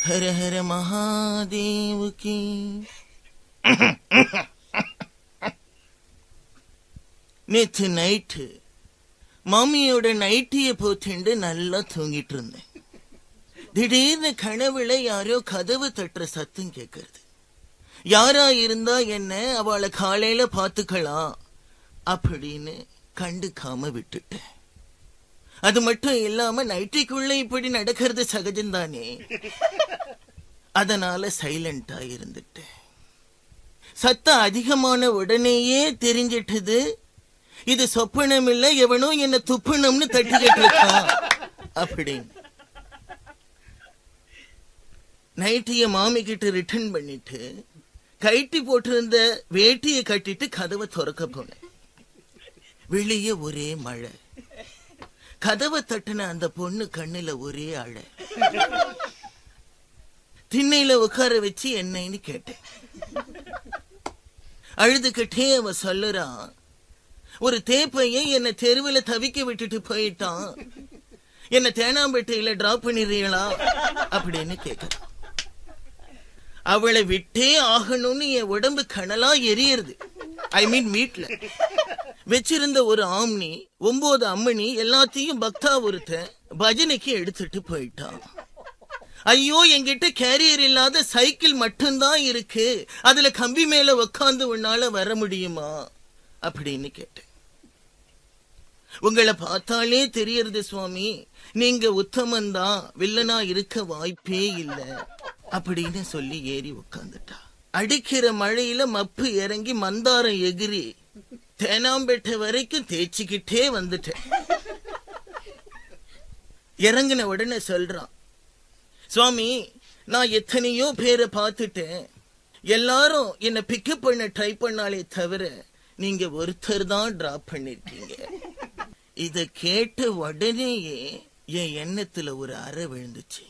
ஹர ஹர மகாதேவுக்கு. நேற்று நைட்டு மாமியோட நைட்டிய போச்சுண்டு நல்லா தூங்கிட்டு இருந்தேன். திடீர்னு கனவுல யாரோ கதவு தட்டுற சத்தம் கேட்கறது. யாரா இருந்தா என்ன, அவளை காலையில பாத்துக்கலாம் அப்படின்னு கண்டுக்காம விட்டுட்டேன். அது மட்டும் இல்லாம நைட்டிக்குள்ள இப்படி நடக்கிறது சகஜம்தானே, அதனால சைலண்டா இருந்துட்டேன். சத்தம் அதிகமான உடனேயே தெரிஞ்சிட்டது இது சொப்பனம் இல்ல, எவனோ என்ன துப்பணும்னு தட்டிக்கிட்டு இருக்கான் அப்படின்னு. நைட்டிய மாமி கிட்ட ரிட்டர்ன் பண்ணிட்டு கைட்டி போட்டிருந்த வேட்டியை கட்டிட்டு கதவை திறக்க போனேன். வெளியே ஒரே மழை. கதவை தட்டின அந்த பொண்ணு கண்ணுல ஒரே அழ. திண்ணையில உட்கார வச்சு என்னன்னு கேட்டேன். அழுதுகிட்டே அவ சொல்லுறான், ஒரு தேப்பையன் என்ன தெருவில் தவிக்க விட்டுட்டு போயிட்டான், என்ன தேனாம்பேட்டையில டிராப் பண்ணிடுறீங்களா அப்படின்னு கேட்க. அவளை விட்டே ஆகணும்னு என் உடம்பு கனலா எரியுது. ஐ மீன் வீட்டுல வச்சிருந்த ஒரு ஆம்னி 9 அம்மணி எல்லாத்தையும் பக்தா ஒருத்தன் பஜனைக்கு எடுத்துட்டு போயிட்டான். ஐயோ, என்கிட்ட கேரியர் இல்லாத சைக்கிள் மட்டும்தான் இருக்கு, அதுல கம்பி மேல உக்காந்து உன்னால வர முடியுமா அப்படின்னு கேட்டேன். உங்களை பார்த்தாலே தெரியறது சுவாமி, நீங்க உத்தமந்தான், வில்லனா இருக்க வாய்ப்பே இல்ல அப்படின்னு சொல்லி ஏறி உட்காந்துட்டா. அடிக்கிற மழையில மப்பு இறங்கி மந்தாரம் எகிரி தேனாம்பேட்டை வரைக்கும் தேய்ச்சிக்கிட்டே வந்துட்டேன். இறங்கின உடனே சொல்றான், சுவாமி நான் எத்தனையோ பேரை பார்த்துட்டேன், எல்லாரும் என்ன பிக்கப் பண்ண ட்ரை பண்ணாலே தவிர நீங்க ஒருத்தர் தான் டிராப் பண்ணிருக்கீங்க. இத கேட்ட உடனேயே என் எண்ணத்துல ஒரு அறை விழுந்துச்சு.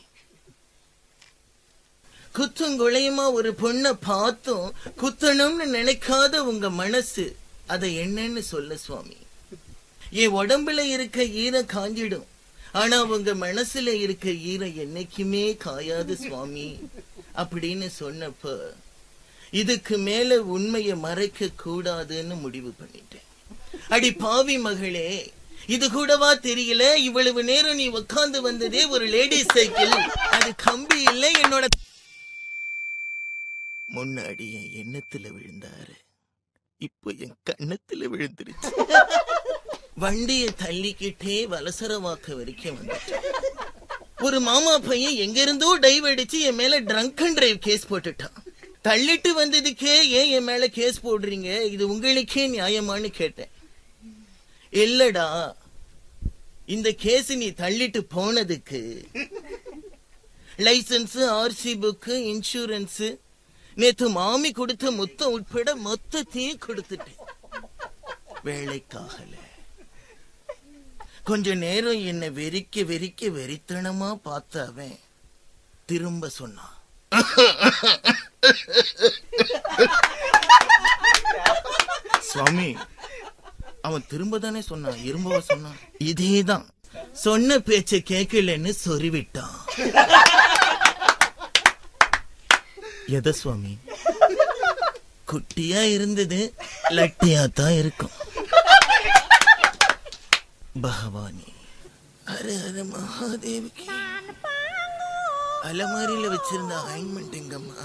குத்துங்குளையமா ஒரு பொண்ணை பார்த்தும் குத்தணும்னு நினைக்காத உங்க மனசு அதை என்னன்னு சொல்ல சுவாமி. என் உடம்புல இருக்க ஈரம் காஞ்சிடும், ஆனா உங்க மனசுல இருக்க ஈரம் என்னைக்குமே காயாது சுவாமி அப்படின்னு சொன்னப்ப இதுக்கு மேல உண்மையை மறைக்க கூடாதுன்னு முடிவு பண்ணிட்டேன். அடி பாவி மகளே, இது கூடவா தெரியல, இவ்வளவு நேரம் நீ உட்கார்ந்து வந்ததே ஒரு லேடிஸ் சைக்கிள், அது கம்பி இல்ல. என்னோட முன்னாடி என் எண்ணத்துல விழுந்தாரு, இப்போ என் கண்ணத்துல விழுந்துருச்சு. வண்டிய தள்ளிக்கிட்டே வலசரவாக்க வரைக்கும் வந்துச்சு. ஒரு மாமா பையன் எங்க இருந்தோ டைவ் அடிச்சு என் மேல ட்ரங்க் அண்ட் டிரைவ் கேஸ் போட்டுட்டான். தள்ளிட்டு வந்ததுக்கே ஏன் என் மேல கேஸ் போடுறீங்க, இது உங்களுக்கே நியாயமானு கேட்டேன். இல்லடா, இந்த கேஸ் நீ தள்ளிட்டு போனதுக்கு லைசன்ஸ், ஆர்சி புக்கு, இன்சூரன்ஸ், நேத்து மாமி கொடுத்த மொத்தம் உட்பட மொத்தத்தையும் கொடுத்துட்டேன். வேலைக்காகல. கொஞ்ச நேரம் என்ன வெறிக்க வெறிக்க வெறித்தனமா பார்த்த அவன் திரும்ப சொன்னான், சுவாமி அவன் திரும்ப தானே சொன்னான், இரும்பவா சொன்னான். இதேதான், சொன்ன பேச்ச கேட்கலன்னு சொறிவிட்டான். எத சுவாமி? குட்டியா இருந்தது லட்டியா தான் இருக்கும். பகவானி ஹர ஹர மகாதேவுக்கு. அலமாரியில வச்சிருந்த ஆயின்மெண்ட் எங்கம்மா?